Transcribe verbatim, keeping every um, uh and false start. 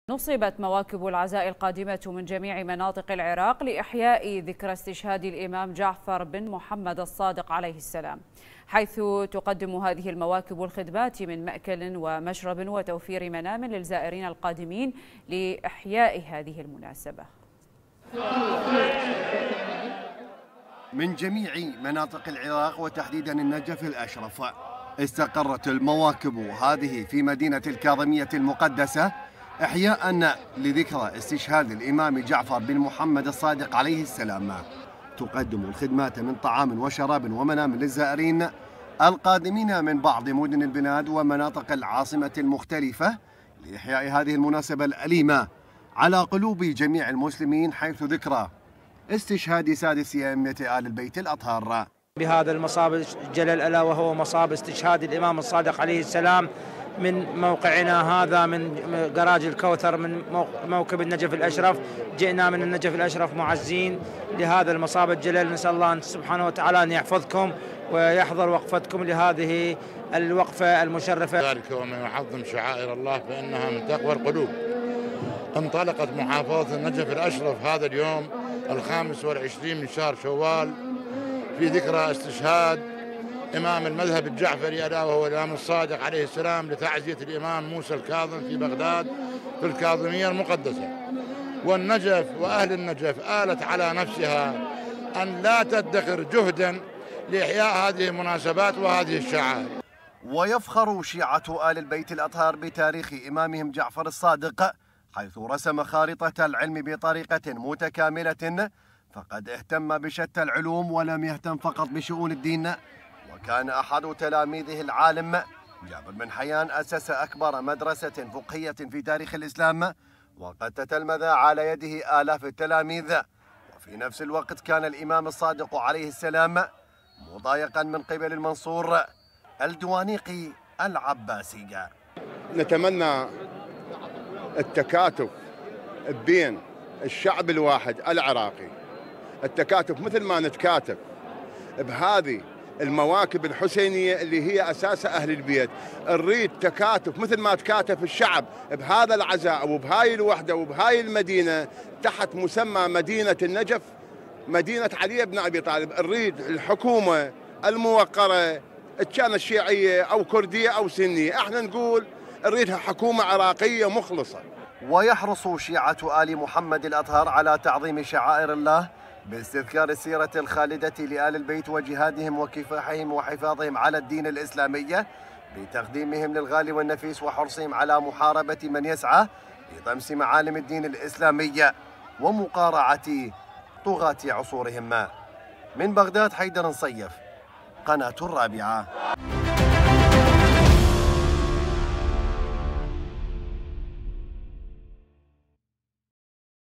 نصبت مواكب العزاء القادمة من جميع مناطق العراق لإحياء ذكرى استشهاد الإمام جعفر بن محمد الصادق عليه السلام، حيث تقدم هذه المواكب الخدمات من مأكل ومشرب وتوفير منام للزائرين القادمين لإحياء هذه المناسبة. من جميع مناطق العراق وتحديدا النجف الأشرف استقرت المواكب هذه في مدينة الكاظمية المقدسة إحياء لذكرى استشهاد الإمام جعفر بن محمد الصادق عليه السلام. تقدم الخدمات من طعام وشراب ومنام للزائرين القادمين من بعض مدن البلاد ومناطق العاصمة المختلفة لإحياء هذه المناسبة الأليمة على قلوب جميع المسلمين، حيث ذكرى استشهاد سادس أئمة آل البيت الأطهار. بهذا المصاب الجلل ألا وهو مصاب استشهاد الإمام الصادق عليه السلام من موقعنا هذا من جراج الكوثر من موكب النجف الأشرف. جئنا من النجف الأشرف معزين لهذا المصاب الجلل، نسأل الله سبحانه وتعالى أن يحفظكم ويحضر وقفتكم لهذه الوقفة المشرفة. ذلك ومن يعظم شعائر الله فإنها من تقوى القلوب. انطلقت محافظة النجف الأشرف هذا اليوم الخامس والعشرين من شهر شوال في ذكرى استشهاد إمام المذهب الجعفري ألا وهو الإمام الصادق عليه السلام لتعزية الإمام موسى الكاظم في بغداد في الكاظمية المقدسة. والنجف وأهل النجف آلت على نفسها أن لا تدخر جهدا لإحياء هذه المناسبات وهذه الشعائر. ويفخر شيعة آل البيت الأطهار بتاريخ إمامهم جعفر الصادق، حيث رسم خارطة العلم بطريقة متكاملة، فقد اهتم بشتى العلوم ولم يهتم فقط بشؤون الدين. وكان أحد تلاميذه العالم جابر بن حيان أسس أكبر مدرسة فقهية في تاريخ الإسلام، وقد تتلمذ على يده آلاف التلاميذ. وفي نفس الوقت كان الإمام الصادق عليه السلام مضايقا من قبل المنصور الدوانيقي العباسي. نتمنى التكاتف بين الشعب الواحد العراقي، التكاتف مثل ما نتكاتف بهذه المواكب الحسينية اللي هي أساس أهل البيت، نريد تكاتف مثل ما تكاتف الشعب بهذا العزاء وبهاي الوحدة وبهاي المدينة تحت مسمى مدينة النجف، مدينة علي بن أبي طالب. نريد الحكومة الموقرة كانت شيعية أو كردية أو سنية، احنا نقول نريدها حكومة عراقية مخلصة. ويحرص شيعة آل محمد الأطهار على تعظيم شعائر الله باستذكار السيرة الخالدة لآل البيت وجهادهم وكفاحهم وحفاظهم على الدين الإسلامي، بتقديمهم للغالي والنفيس وحرصهم على محاربة من يسعى لطمس معالم الدين الإسلامي ومقارعة طغاة عصورهم. من بغداد حيدر نصيف، قناة الرابعة.